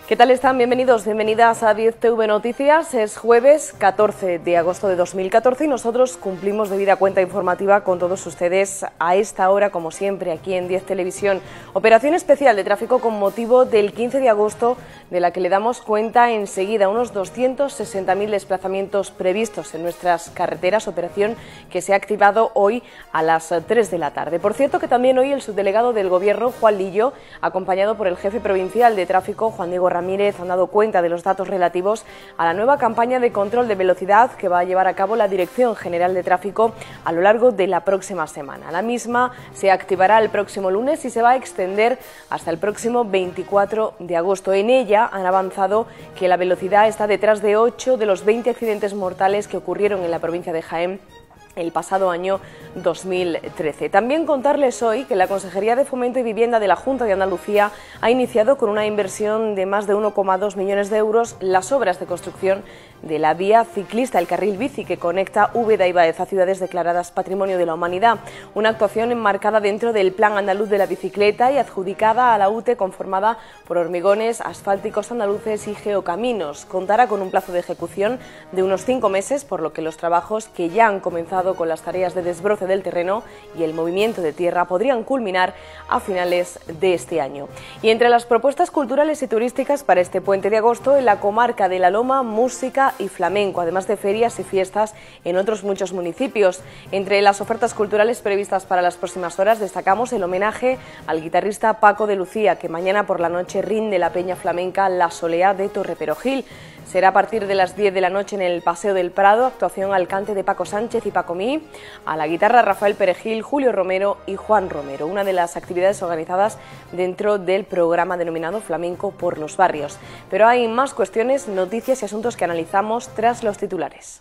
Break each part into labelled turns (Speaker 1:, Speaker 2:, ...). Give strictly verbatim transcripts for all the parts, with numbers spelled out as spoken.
Speaker 1: ¿Qué tal están? Bienvenidos, bienvenidas a diez T V Noticias. Es jueves catorce de agosto de dos mil catorce y nosotros cumplimos debida cuenta informativa con todos ustedes a esta hora, como siempre, aquí en diez Televisión. Operación especial de tráfico con motivo del quince de agosto, de la que le damos cuenta enseguida. Unos doscientos sesenta mil desplazamientos previstos en nuestras carreteras, operación que se ha activado hoy a las tres de la tarde. Por cierto que también hoy el subdelegado del Gobierno, Juan Lillo, acompañado por el jefe provincial de tráfico, Juan Diego Ramírez, han dado cuenta de los datos relativos a la nueva campaña de control de velocidad que va a llevar a cabo la Dirección General de Tráfico a lo largo de la próxima semana. La misma se activará el próximo lunes y se va a extender hasta el próximo veinticuatro de agosto. En ella han avanzado que la velocidad está detrás de ocho de los veinte accidentes mortales que ocurrieron en la provincia de Jaén el pasado año dos mil trece. También contarles hoy que la Consejería de Fomento y Vivienda de la Junta de Andalucía ha iniciado con una inversión de más de uno coma dos millones de euros las obras de construcción de la vía ciclista, el carril bici que conecta Úbeda y Baeza, ciudades declaradas Patrimonio de la Humanidad. Una actuación enmarcada dentro del Plan Andaluz de la Bicicleta y adjudicada a la U T E, conformada por Hormigones Asfálticos Andaluces y Geocaminos. Contará con un plazo de ejecución de unos cinco meses, por lo que los trabajos que ya han comenzado con las tareas de desbroce del terreno y el movimiento de tierra podrían culminar a finales de este año. Y entre las propuestas culturales y turísticas para este puente de agosto, en la comarca de La Loma, música y flamenco, además de ferias y fiestas en otros muchos municipios. Entre las ofertas culturales previstas para las próximas horas destacamos el homenaje al guitarrista Paco de Lucía, que mañana por la noche rinde la peña flamenca La Soleá de Torreperogil. Será a partir de las diez de la noche en el Paseo del Prado, actuación al cante de Paco Sánchez y Paco Mí, a la guitarra Rafael Perejil, Julio Romero y Juan Romero, una de las actividades organizadas dentro del programa denominado Flamenco por los Barrios. Pero hay más cuestiones, noticias y asuntos que analizamos tras los titulares.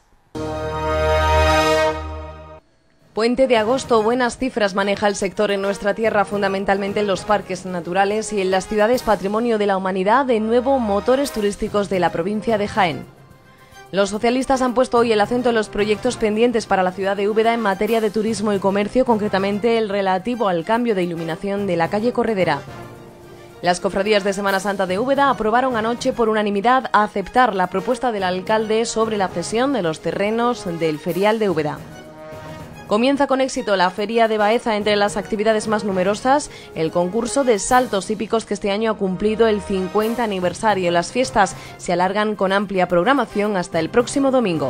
Speaker 1: Puente de agosto, buenas cifras maneja el sector en nuestra tierra, fundamentalmente en los parques naturales y en las ciudades Patrimonio de la Humanidad, de nuevo motores turísticos de la provincia de Jaén. Los socialistas han puesto hoy el acento en los proyectos pendientes para la ciudad de Úbeda en materia de turismo y comercio, concretamente el relativo al cambio de iluminación de la calle Corredera. Las cofradías de Semana Santa de Úbeda aprobaron anoche por unanimidad aceptar la propuesta del alcalde sobre la cesión de los terrenos del ferial de Úbeda. Comienza con éxito la Feria de Baeza, entre las actividades más numerosas, el concurso de saltos hípicos que este año ha cumplido el cincuenta aniversario. Las fiestas se alargan con amplia programación hasta el próximo domingo.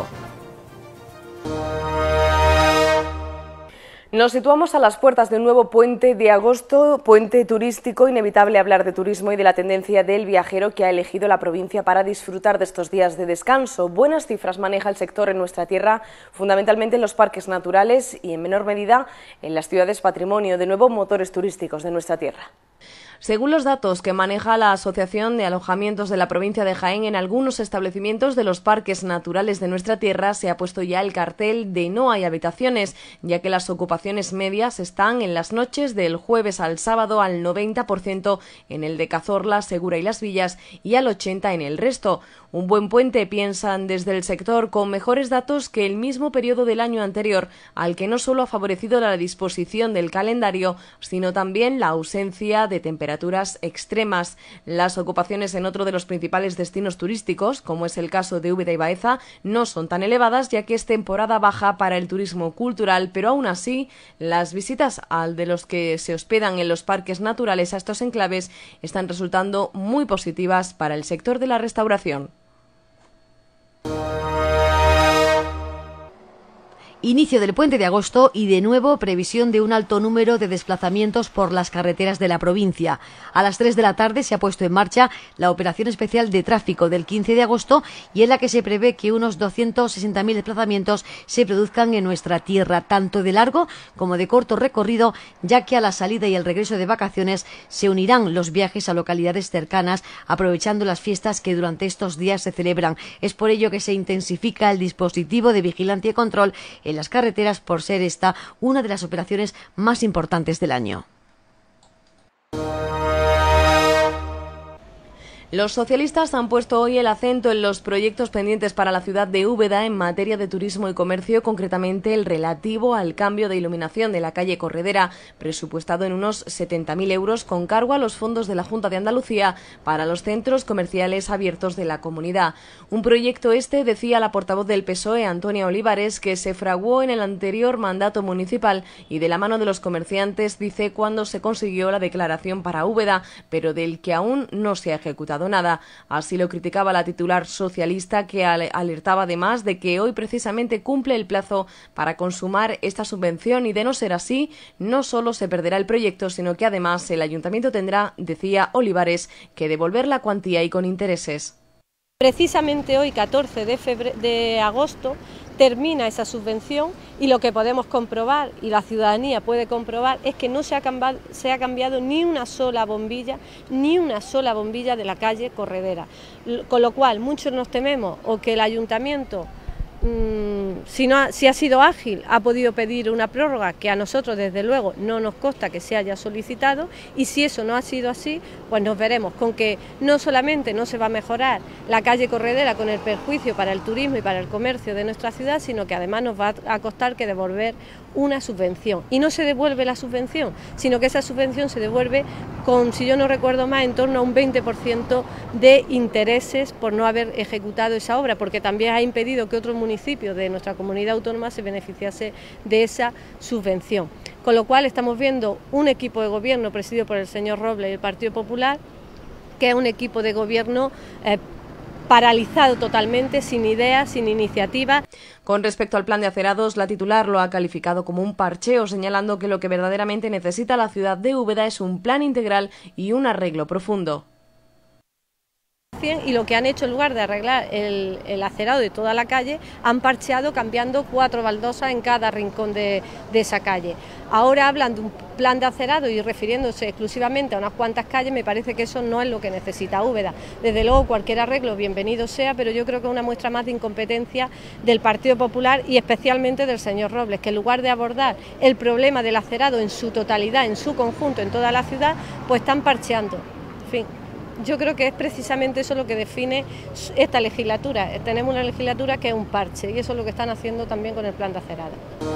Speaker 1: Nos situamos a las puertas de un nuevo puente de agosto, puente turístico, inevitable hablar de turismo y de la tendencia del viajero que ha elegido la provincia para disfrutar de estos días de descanso. Buenas cifras maneja el sector en nuestra tierra, fundamentalmente en los parques naturales y en menor medida en las ciudades Patrimonio, de nuevo motores turísticos de nuestra tierra. Según los datos que maneja la Asociación de Alojamientos de la provincia de Jaén, en algunos establecimientos de los parques naturales de nuestra tierra se ha puesto ya el cartel de no hay habitaciones, ya que las ocupaciones medias están en las noches del jueves al sábado al noventa por ciento en el de Cazorla, Segura y Las Villas y al ochenta por ciento en el resto. Un buen puente, piensan desde el sector, con mejores datos que el mismo periodo del año anterior, al que no solo ha favorecido la disposición del calendario, sino también la ausencia de temperaturas extremas. Las ocupaciones en otro de los principales destinos turísticos, como es el caso de Úbeda y Baeza, no son tan elevadas, ya que es temporada baja para el turismo cultural, pero aún así las visitas al de los que se hospedan en los parques naturales a estos enclaves están resultando muy positivas para el sector de la restauración.
Speaker 2: Inicio del puente de agosto y de nuevo previsión de un alto número de desplazamientos por las carreteras de la provincia. A las tres de la tarde se ha puesto en marcha la operación especial de tráfico del quince de agosto y en la que se prevé que unos doscientos sesenta mil desplazamientos se produzcan en nuestra tierra, tanto de largo como de corto recorrido, ya que a la salida y el regreso de vacaciones se unirán los viajes a localidades cercanas, aprovechando las fiestas que durante estos días se celebran. Es por ello que se intensifica el dispositivo de vigilancia y control en las carreteras, por ser esta una de las operaciones más importantes del año.
Speaker 1: Los socialistas han puesto hoy el acento en los proyectos pendientes para la ciudad de Úbeda en materia de turismo y comercio, concretamente el relativo al cambio de iluminación de la calle Corredera, presupuestado en unos setenta mil euros con cargo a los fondos de la Junta de Andalucía para los centros comerciales abiertos de la comunidad. Un proyecto este, decía la portavoz del P S O E, Antonia Olivares, que se fraguó en el anterior mandato municipal y de la mano de los comerciantes, dice, cuando se consiguió la declaración para Úbeda, pero del que aún no se ha ejecutado nada. Así lo criticaba la titular socialista, que alertaba además de que hoy precisamente cumple el plazo para consumar esta subvención y, de no ser así, no solo se perderá el proyecto, sino que además el ayuntamiento tendrá, decía Olivares, que devolver la cuantía y con intereses.
Speaker 3: Precisamente hoy, catorce de, febrero, de agosto, termina esa subvención y lo que podemos comprobar, y la ciudadanía puede comprobar, es que no se ha cambiado, se ha cambiado ni una sola bombilla, ni una sola bombilla de la calle Corredera. Con lo cual, muchos nos tememos o que el ayuntamiento, mmm, si, no ha, si ha sido ágil, ha podido pedir una prórroga, que a nosotros desde luego no nos consta que se haya solicitado, y si eso no ha sido así, pues nos veremos con que no solamente no se va a mejorar la calle Corredera con el perjuicio para el turismo y para el comercio de nuestra ciudad, sino que además nos va a costar que devolver una subvención. Y no se devuelve la subvención, sino que esa subvención se devuelve con, si yo no recuerdo más, en torno a un veinte por ciento de intereses por no haber ejecutado esa obra, porque también ha impedido que otros municipios de nuestra comunidad autónoma se beneficiase de esa subvención. Con lo cual estamos viendo un equipo de gobierno presidido por el señor Robles y el Partido Popular, que es un equipo de gobierno eh, paralizado totalmente, sin ideas, sin iniciativa.
Speaker 1: Con respecto al plan de acerados, la titular lo ha calificado como un parcheo, señalando que lo que verdaderamente necesita la ciudad de Úbeda es un plan integral y un arreglo profundo.
Speaker 3: Y lo que han hecho, en lugar de arreglar el, el acerado de toda la calle, han parcheado cambiando cuatro baldosas en cada rincón de, de esa calle. Ahora hablan de un plan de acerado y refiriéndose exclusivamente a unas cuantas calles. Me parece que eso no es lo que necesita Úbeda. Desde luego cualquier arreglo bienvenido sea, pero yo creo que es una muestra más de incompetencia del Partido Popular y especialmente del señor Robles, que en lugar de abordar el problema del acerado en su totalidad, en su conjunto, en toda la ciudad, pues están parcheando. En fin. Yo creo que es precisamente eso lo que define esta legislatura. Tenemos una legislatura que es un parche y eso es lo que están haciendo también con el plan de acerado.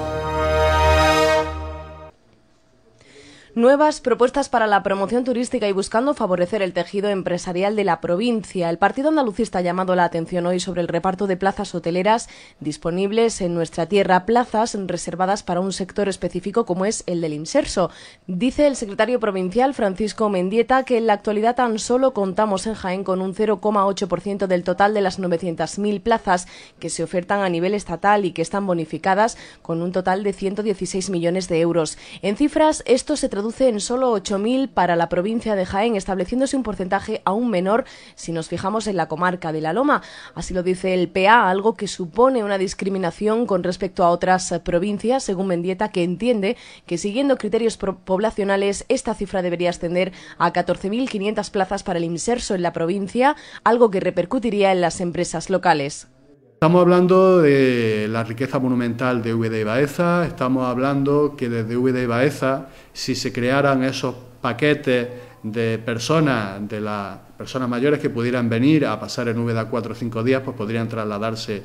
Speaker 1: Nuevas propuestas para la promoción turística y buscando favorecer el tejido empresarial de la provincia. El Partido Andalucista ha llamado la atención hoy sobre el reparto de plazas hoteleras disponibles en nuestra tierra, plazas reservadas para un sector específico como es el del inserso. Dice el secretario provincial Francisco Mendieta que en la actualidad tan solo contamos en Jaén con un cero coma ocho por ciento del total de las novecientas mil plazas que se ofertan a nivel estatal y que están bonificadas con un total de ciento dieciséis millones de euros. En cifras, esto se traduce en solo ocho mil para la provincia de Jaén, estableciéndose un porcentaje aún menor si nos fijamos en la comarca de La Loma. Así lo dice el P A, algo que supone una discriminación con respecto a otras provincias, según Mendieta, que entiende que siguiendo criterios poblacionales esta cifra debería ascender a catorce mil quinientas plazas para el inserso en la provincia, algo que repercutiría en las empresas locales.
Speaker 4: Estamos hablando de la riqueza monumental de Úbeda y Baeza, estamos hablando que desde Úbeda y Baeza, si se crearan esos paquetes de personas, de las personas mayores que pudieran venir a pasar en Úbeda cuatro o cinco días, pues podrían trasladarse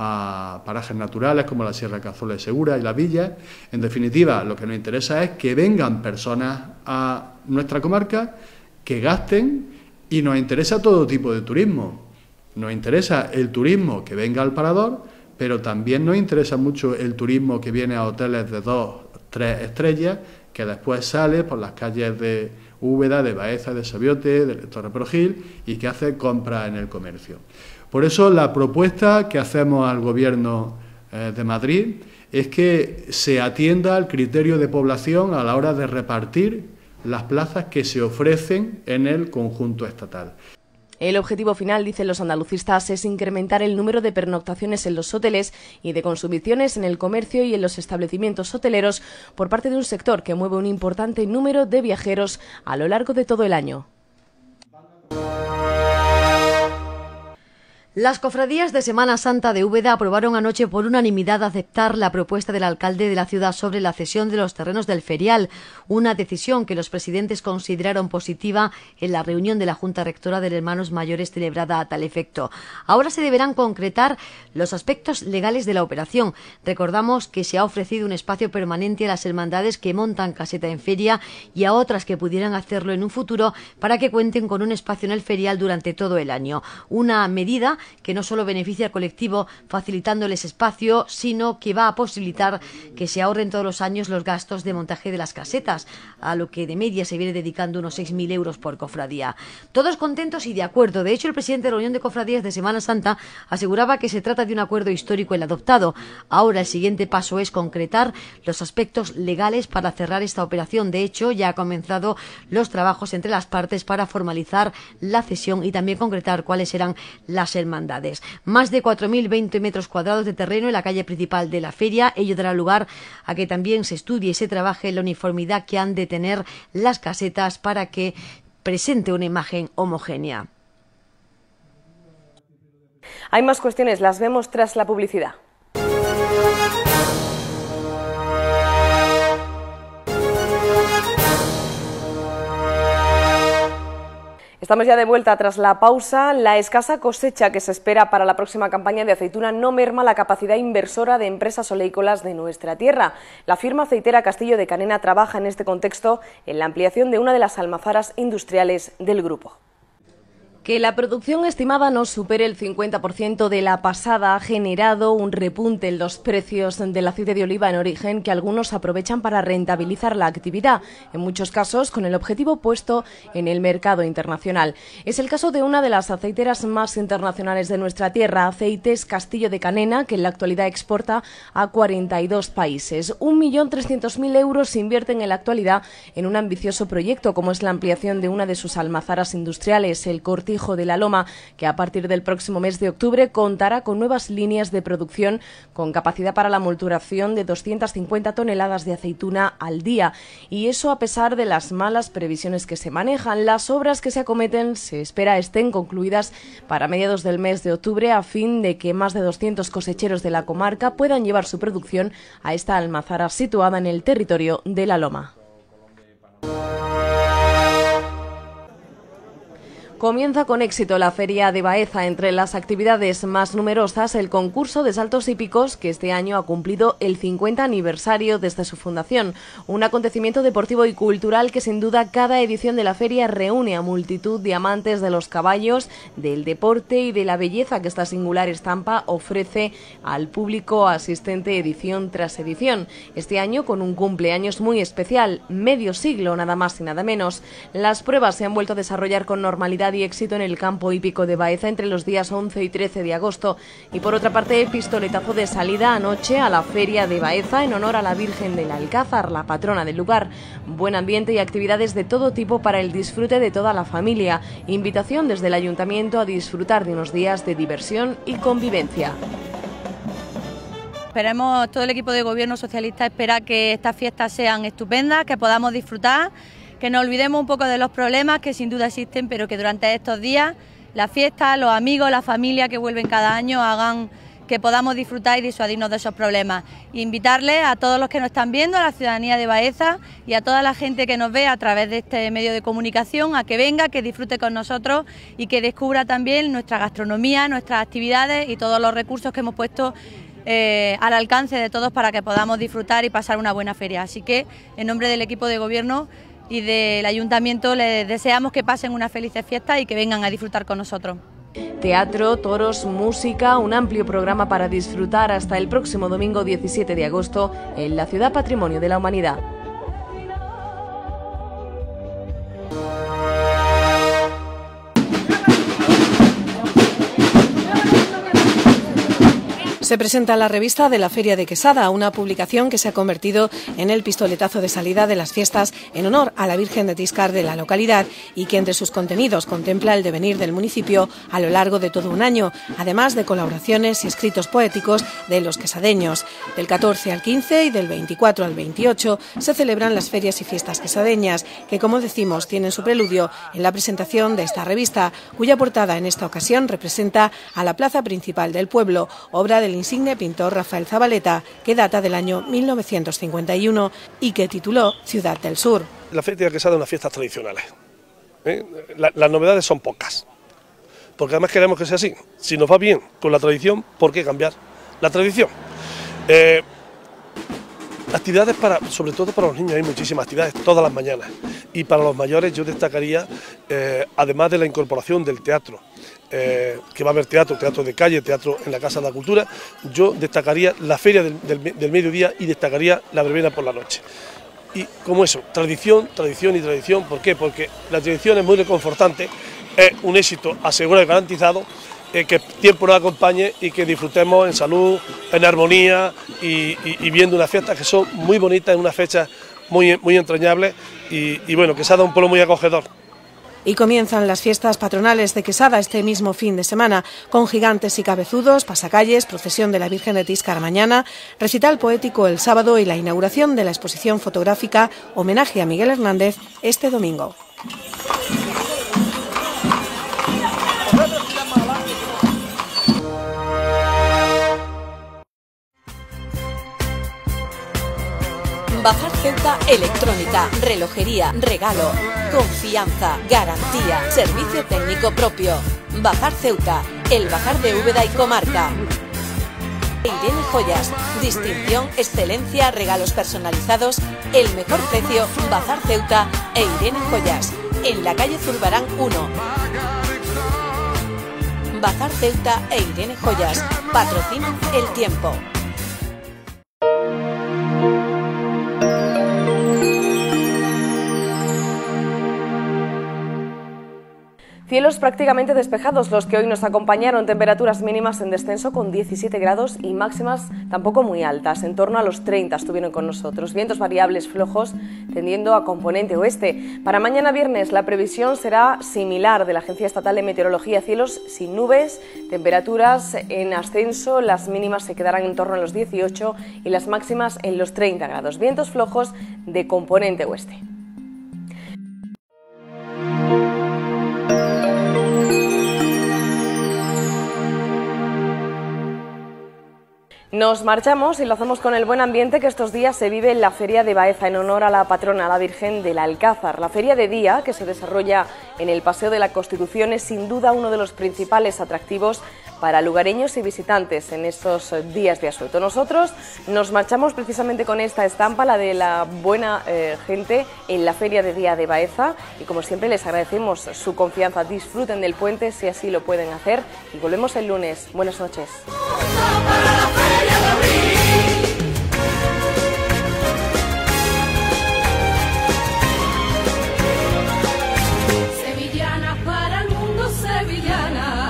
Speaker 4: a parajes naturales como la Sierra Cazorla y Segura y la Villa. En definitiva, lo que nos interesa es que vengan personas a nuestra comarca, que gasten, y nos interesa todo tipo de turismo. Nos interesa el turismo que venga al Parador, pero también nos interesa mucho el turismo que viene a hoteles de dos, tres estrellas, que después sale por las calles de Úbeda, de Baeza, de Sabiote, de Torre Progil y que hace compras en el comercio. Por eso la propuesta que hacemos al Gobierno eh, de Madrid es que se atienda al criterio de población a la hora de repartir las plazas que se ofrecen en el conjunto estatal.
Speaker 1: El objetivo final, dicen los andalucistas, es incrementar el número de pernoctaciones en los hoteles y de consumiciones en el comercio y en los establecimientos hoteleros por parte de un sector que mueve un importante número de viajeros a lo largo de todo el año.
Speaker 2: Las cofradías de Semana Santa de Úbeda aprobaron anoche por unanimidad aceptar la propuesta del alcalde de la ciudad sobre la cesión de los terrenos del ferial, una decisión que los presidentes consideraron positiva en la reunión de la Junta Rectora de Hermanos Mayores celebrada a tal efecto. Ahora se deberán concretar los aspectos legales de la operación. Recordamos que se ha ofrecido un espacio permanente a las hermandades que montan caseta en feria y a otras que pudieran hacerlo en un futuro para que cuenten con un espacio en el ferial durante todo el año. Una medida que no solo beneficia al colectivo facilitándoles espacio, sino que va a posibilitar que se ahorren todos los años los gastos de montaje de las casetas, a lo que de media se viene dedicando unos seis mil euros por cofradía. Todos contentos y de acuerdo. De hecho, el presidente de la Unión de Cofradías de Semana Santa aseguraba que se trata de un acuerdo histórico el adoptado. Ahora el siguiente paso es concretar los aspectos legales para cerrar esta operación. De hecho, ya ha comenzado los trabajos entre las partes para formalizar la cesión y también concretar cuáles serán las hermandades. Más de cuatro mil veinte metros cuadrados de terreno en la calle principal de la feria. Ello dará lugar a que también se estudie y se trabaje la uniformidad que han de tener las casetas para que presente una imagen homogénea.
Speaker 1: Hay más cuestiones, las vemos tras la publicidad. Estamos ya de vuelta tras la pausa. La escasa cosecha que se espera para la próxima campaña de aceituna no merma la capacidad inversora de empresas oleícolas de nuestra tierra. La firma aceitera Castillo de Canena trabaja en este contexto en la ampliación de una de las almazaras industriales del grupo. Que la producción estimada no supere el cincuenta por ciento de la pasada ha generado un repunte en los precios del aceite de oliva en origen que algunos aprovechan para rentabilizar la actividad, en muchos casos con el objetivo puesto en el mercado internacional. Es el caso de una de las aceiteras más internacionales de nuestra tierra, Aceites Castillo de Canena, que en la actualidad exporta a cuarenta y dos países. un millón trescientos mil euros se invierten en la actualidad en un ambicioso proyecto como es la ampliación de una de sus almazaras industriales, el Cortijo de la Loma, que a partir del próximo mes de octubre contará con nuevas líneas de producción con capacidad para la molturación de doscientas cincuenta toneladas de aceituna al día. Y eso a pesar de las malas previsiones que se manejan. Las obras que se acometen se espera estén concluidas para mediados del mes de octubre a fin de que más de doscientos cosecheros de la comarca puedan llevar su producción a esta almazara situada en el territorio de la Loma. Comienza con éxito la Feria de Baeza. Entre las actividades más numerosas, el concurso de saltos hípicos, que este año ha cumplido el cincuenta aniversario desde su fundación. Un acontecimiento deportivo y cultural que sin duda cada edición de la feria reúne a multitud de amantes de los caballos, del deporte y de la belleza que esta singular estampa ofrece al público asistente edición tras edición. Este año con un cumpleaños muy especial, medio siglo nada más y nada menos. Las pruebas se han vuelto a desarrollar con normalidad y éxito en el campo hípico de Baeza entre los días once y trece de agosto. Y por otra parte, pistoletazo de salida anoche a la Feria de Baeza en honor a la Virgen del Alcázar, la patrona del lugar. Buen ambiente y actividades de todo tipo para el disfrute de toda la familia. Invitación desde el Ayuntamiento a disfrutar de unos días de diversión y convivencia.
Speaker 5: Esperemos, todo el equipo de gobierno socialista espera que estas fiestas sean estupendas, que podamos disfrutar, que nos olvidemos un poco de los problemas que sin duda existen, pero que durante estos días la fiesta, los amigos, la familia que vuelven cada año hagan que podamos disfrutar y disuadirnos de esos problemas. E invitarles a todos los que nos están viendo, a la ciudadanía de Baeza y a toda la gente que nos ve a través de este medio de comunicación, a que venga, que disfrute con nosotros y que descubra también nuestra gastronomía, nuestras actividades y todos los recursos que hemos puesto eh, al alcance de todos para que podamos disfrutar y pasar una buena feria. Así que, en nombre del equipo de gobierno y del Ayuntamiento, les deseamos que pasen unas felices fiestas y que vengan a disfrutar con nosotros.
Speaker 1: Teatro, toros, música, un amplio programa para disfrutar hasta el próximo domingo diecisiete de agosto en la Ciudad Patrimonio de la Humanidad.
Speaker 6: Se presenta la revista de la Feria de Quesada, una publicación que se ha convertido en el pistoletazo de salida de las fiestas en honor a la Virgen de Tiscar de la localidad y que entre sus contenidos contempla el devenir del municipio a lo largo de todo un año, además de colaboraciones y escritos poéticos de los quesadeños. Del catorce al quince y del veinticuatro al veintiocho se celebran las ferias y fiestas quesadeñas, que como decimos tienen su preludio en la presentación de esta revista, cuya portada en esta ocasión representa a la plaza principal del pueblo, obra de del insigne pintor Rafael Zabaleta, que data del año mil novecientos cincuenta y uno y que tituló Ciudad del Sur.
Speaker 7: La Feria de Quesada es unas fiestas tradicionales. ¿eh? La, las novedades son pocas, porque además queremos que sea así. Si nos va bien con la tradición, ¿por qué cambiar la tradición? Eh, actividades para, sobre todo para los niños, hay muchísimas actividades todas las mañanas. Y para los mayores yo destacaría, eh, además de la incorporación del teatro, Eh, que va a haber teatro, teatro de calle, teatro en la Casa de la Cultura, yo destacaría la feria del, del, del mediodía y destacaría la verbena por la noche. Y como eso, tradición, tradición y tradición, ¿por qué? Porque la tradición es muy reconfortante, es un éxito asegurado y garantizado, eh, que el tiempo nos acompañe y que disfrutemos en salud, en armonía y, y, y viendo unas fiestas que son muy bonitas, en unas fechas muy, muy entrañables y, y bueno, que se ha dado un pueblo muy acogedor.
Speaker 6: Y comienzan las fiestas patronales de Quesada este mismo fin de semana, con gigantes y cabezudos, pasacalles, procesión de la Virgen de Tiscar mañana, recital poético el sábado y la inauguración de la exposición fotográfica Homenaje a Miguel Hernández este domingo.
Speaker 8: Bazar Ceuta Electrónica, relojería, regalo, confianza, garantía, servicio técnico propio. Bazar Ceuta, el bazar de Úbeda y comarca. Irene Joyas, distinción, excelencia, regalos personalizados, el mejor precio, Bazar Ceuta e Irene Joyas, en la calle Zurbarán uno. Bazar Ceuta e Irene Joyas, patrocinan el tiempo.
Speaker 1: Cielos prácticamente despejados los que hoy nos acompañaron, temperaturas mínimas en descenso con diecisiete grados y máximas tampoco muy altas, en torno a los treinta estuvieron con nosotros. Vientos variables flojos tendiendo a componente oeste. Para mañana viernes la previsión será similar de la Agencia Estatal de Meteorología, cielos sin nubes, temperaturas en ascenso, las mínimas se quedarán en torno a los dieciocho y las máximas en los treinta grados. Vientos flojos de componente oeste. Nos marchamos y lo hacemos con el buen ambiente que estos días se vive en la Feria de Baeza en honor a la patrona, la Virgen del Alcázar. La feria de día, que se desarrolla en el Paseo de la Constitución, es sin duda uno de los principales atractivos para lugareños y visitantes en estos días de asueto. Nosotros nos marchamos precisamente con esta estampa, la de la buena eh, gente en la Feria de Día de Baeza, y como siempre les agradecemos su confianza. Disfruten del puente si así lo pueden hacer y volvemos el lunes. Buenas noches.
Speaker 9: Sevillana para el mundo, sevillana.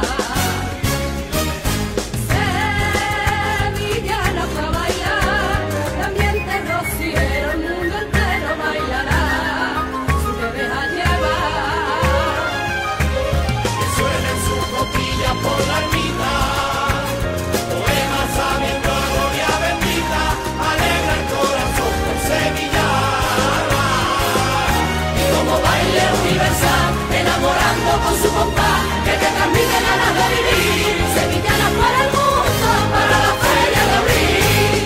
Speaker 9: Sevillana para bailar, también te rociero, el mundo entero bailará. Si te dejas llevar, que suenen sus copillas por la ermita, poemas sabiendo gloria bendita, alegra el corazón con sevillana. Y como baile universal, enamorando con su compás, que te transmite ganas de vivir. Sevillana para el mundo, para la feria de abril.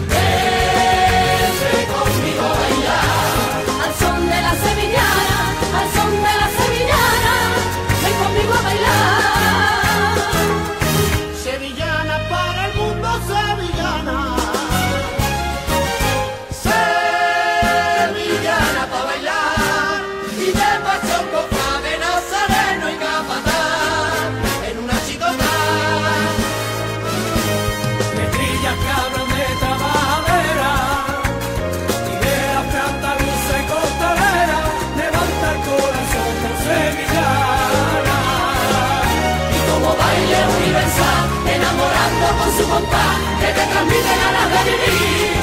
Speaker 9: Vente conmigo a bailar, al son de la sevillana, al son de la sevillana, ven conmigo a bailar. Sevillana para el mundo, sevillana. Sevillana para bailar, y de pachoco de nazareno y capataz, en una chicota. Letrillas que hablan de trabajadera, ideas, plantas, luces y costalera, levanta el corazón con sevillana. Y como baile universal, enamorando con su compás que te transmite ganas de vivir.